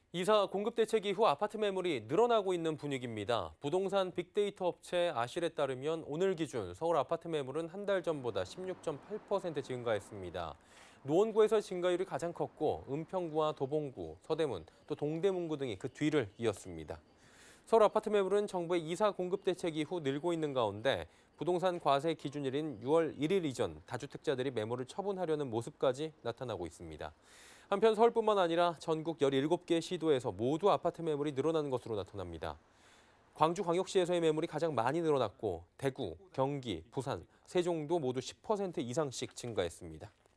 이사 공급 대책 이후 아파트 매물이 늘어나고 있는 분위기입니다. 부동산 빅데이터 업체 아실에 따르면 오늘 기준 서울 아파트 매물은 한 달 전보다 16.8% 증가했습니다. 노원구에서 증가율이 가장 컸고 은평구와 도봉구, 서대문, 또 동대문구 등이 그 뒤를 이었습니다. 서울 아파트 매물은 정부의 이사 공급 대책 이후 늘고 있는 가운데 부동산 과세 기준일인 6월 1일 이전 다주택자들이 매물을 처분하려는 모습까지 나타나고 있습니다. 한편 서울뿐만 아니라 전국 17개 시도에서 모두 아파트 매물이 늘어나는 것으로 나타납니다. 광주광역시에서의 매물이 가장 많이 늘어났고 대구, 경기, 부산, 세종도 모두 10% 이상씩 증가했습니다.